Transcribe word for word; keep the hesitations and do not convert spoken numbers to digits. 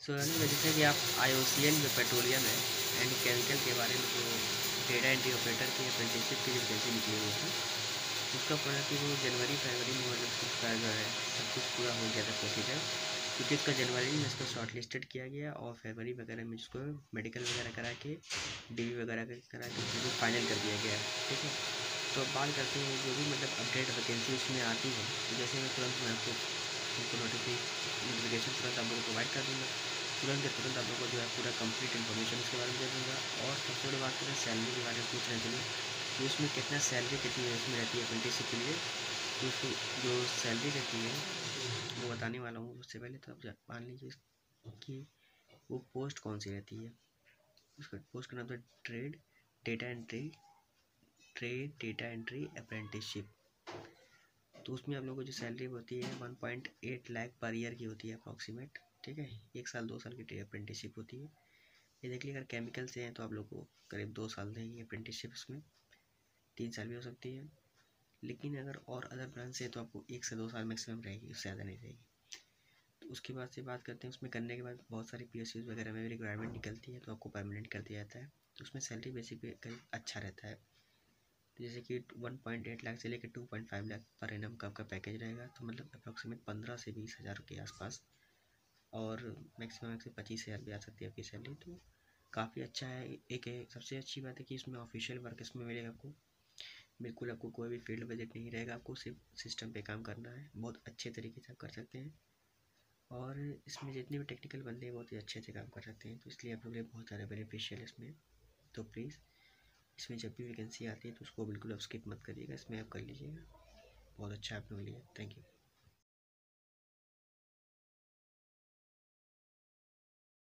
सो यानी जैसे कि आप आई ओ सी एन जो पेट्रोलियम है एंड केमिकल के बारे में जो डेटा एंट्री ऑपरेटर की अप्रेंटिसशिप की जो वैकेंसी निकली हुई थी, उसका पड़ा कि वो जनवरी फरवरी में मतलब उसका जो है सब कुछ पूरा हो गया था प्रोसीजर, क्योंकि इसका जनवरी में इसको शॉर्ट लिस्टेड किया गया और फरवरी वगैरह में जिसको मेडिकल वगैरह करा के डी वी वगैरह करा के उसको फाइनल कर दिया गया है। ठीक है, तो अब बात करते हैं जो भी मतलब अपडेट वैकेंसी उसमें आती है, तो जैसे मैं तुरंत मैं आपको उनको नोटिफिकेशन तुरंत आप लोगों को प्रोवाइड कर दूँगा। तुरंत के तुरंत आप लोगों को जो है पूरा कंप्लीट इन्फॉर्मेशन इसके बारे में दे दूँगा। और सबसे बड़ी बात करें सैलरी के बारे में पूछ रहे थे कि उसमें कितना सैलरी कितनी इसमें रहती है अप्रेंटिसशिप के लिए, तो उसको जो सैलरी रहती है वो बताने वाला हूँ। उससे पहले तो आप मान लीजिए कि वो पोस्ट कौन सी रहती है। उसका पोस्ट का नाम था trade data entry trade data entry apprenticeship. तो उसमें आप लोगों को जो सैलरी होती है one point eight lakh per year की होती है अप्रॉक्सीमेट। ठीक है, एक साल दो साल की अप्रेंटिसशिप होती है। ये देख लीजिए, अगर केमिकल से हैं तो आप लोग को करीब दो साल देंगे अप्रेंटिसशिप, इसमें तीन साल भी हो सकती है। लेकिन अगर और अदर ब्रांच से है तो आपको एक से दो साल मैक्सिमम रहेगी, उससे ज़्यादा नहीं रहेगी। तो उसके बाद से बात करते हैं, उसमें करने के बाद बहुत सारी पी एस यूज़ वगैरह में भी रिक्वायरमेंट निकलती है, तो आपको परमानेंट कर दिया जाता है। तो उसमें सैलरी बेसिक पे करीब अच्छा रहता है, जैसे कि वन पॉइंट एट लाख से लेकर two point five lakh per annum का आपका पैकेज रहेगा, तो मतलब अप्रॉक्सीमेट पंद्रह से बीस हज़ार के आसपास, और मैक्सिमम से पच्चीस हज़ार भी आ सकती है आपकी सैलरी। तो काफ़ी अच्छा है। एक है सबसे अच्छी बात है कि इसमें ऑफिशियल वर्क इसमें मिलेगा आपको, बिल्कुल आपको कोई भी फील्ड विजिट नहीं रहेगा, आपको सिर्फ सिस्टम पे काम करना है, बहुत अच्छे तरीके से आप कर सकते हैं। और इसमें जितने भी टेक्निकल बंदे हैं बहुत ही अच्छे से काम कर सकते हैं, तो इसलिए आप लोग लिए बहुत ज़्यादा बेनिफिशियल है इसमें। तो प्लीज़ इसमें जब भी वैकेंसी आती है तो उसको बिल्कुल आप स्किप मत करिएगा, इसमें आप कर लीजिएगा, बहुत अच्छा है आप लोग के लिए। Thank you.